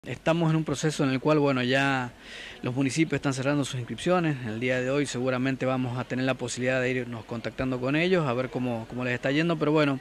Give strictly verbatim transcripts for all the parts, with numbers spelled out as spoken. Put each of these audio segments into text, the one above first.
Estamos en un proceso en el cual, bueno, ya los municipios están cerrando sus inscripciones. El día de hoy seguramente vamos a tener la posibilidad de irnos contactando con ellos, a ver cómo, cómo les está yendo, pero bueno,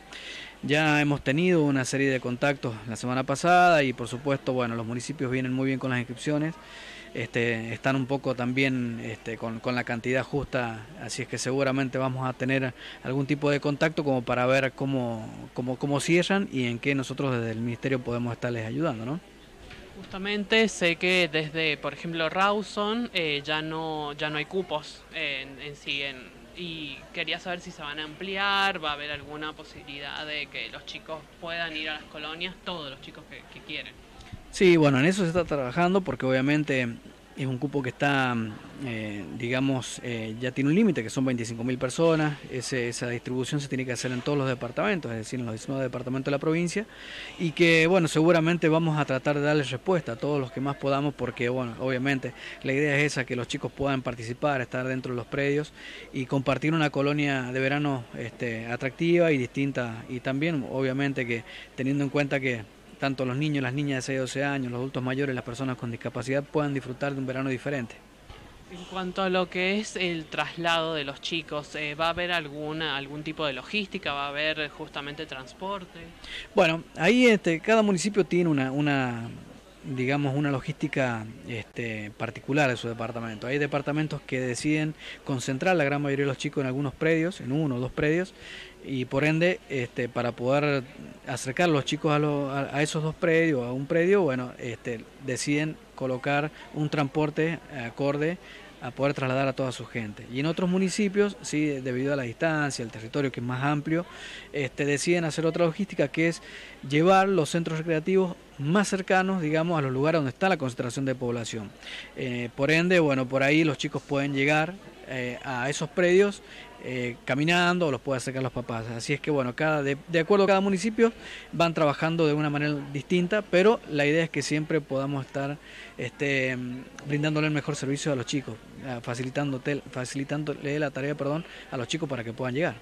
ya hemos tenido una serie de contactos la semana pasada y por supuesto, bueno, los municipios vienen muy bien con las inscripciones, este, están un poco también este, con, con la cantidad justa, así es que seguramente vamos a tener algún tipo de contacto como para ver cómo, cómo, cómo cierran y en qué nosotros desde el Ministerio podemos estarles ayudando, ¿no? Justamente sé que desde, por ejemplo, Rawson eh, ya no ya no hay cupos en, en sí en, y quería saber si se van a ampliar, va a haber alguna posibilidad de que los chicos puedan ir a las colonias, todos los chicos que, que quieren. Sí, bueno, en eso se está trabajando porque obviamente es un cupo que está, eh, digamos, eh, ya tiene un límite, que son veinticinco mil personas. Ese, esa distribución se tiene que hacer en todos los departamentos, es decir, en los diecinueve departamentos de la provincia, y que, bueno, seguramente vamos a tratar de darles respuesta a todos los que más podamos, porque, bueno, obviamente la idea es esa, que los chicos puedan participar, estar dentro de los predios y compartir una colonia de verano este, atractiva y distinta, y también, obviamente, que teniendo en cuenta que tanto los niños, las niñas de seis a doce años, los adultos mayores, las personas con discapacidad puedan disfrutar de un verano diferente. En cuanto a lo que es el traslado de los chicos, eh, ¿va a haber alguna algún tipo de logística? ¿Va a haber justamente transporte? Bueno, ahí este, cada municipio tiene una, una digamos, una logística este, particular de su departamento. Hay departamentos que deciden concentrar la gran mayoría de los chicos en algunos predios, en uno o dos predios, y por ende, este, para poder acercar a los chicos a, lo, a, a esos dos predios, a un predio, bueno, este, deciden colocar un transporte acorde a poder trasladar a toda su gente. Y en otros municipios, sí, debido a la distancia, el territorio que es más amplio, este, deciden hacer otra logística, que es llevar los centros recreativos más cercanos, digamos, a los lugares donde está la concentración de población. Eh, por ende, bueno, por ahí los chicos pueden llegar eh, a esos predios eh, caminando, o los pueden acercar los papás. Así es que, bueno, cada, de, de acuerdo a cada municipio van trabajando de una manera distinta, pero la idea es que siempre podamos estar este, brindándole el mejor servicio a los chicos, facilitándole, facilitándole la tarea, perdón, a los chicos para que puedan llegar.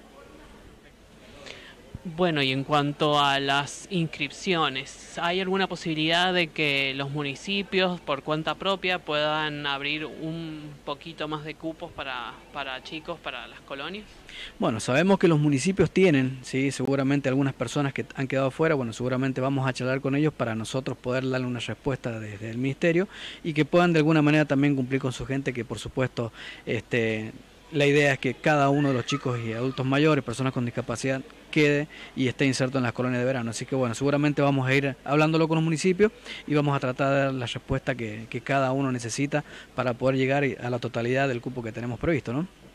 Bueno, y en cuanto a las inscripciones, ¿hay alguna posibilidad de que los municipios por cuenta propia puedan abrir un poquito más de cupos para, para chicos, para las colonias? Bueno, sabemos que los municipios tienen, sí, seguramente algunas personas que han quedado fuera, bueno, seguramente vamos a charlar con ellos para nosotros poder darle una respuesta desde el ministerio y que puedan de alguna manera también cumplir con su gente, que por supuesto, este, la idea es que cada uno de los chicos y adultos mayores, personas con discapacidad, quede y esté inserto en las colonias de verano. Así que bueno, seguramente vamos a ir hablándolo con los municipios y vamos a tratar de dar la respuesta que, que cada uno necesita para poder llegar a la totalidad del cupo que tenemos previsto, ¿no?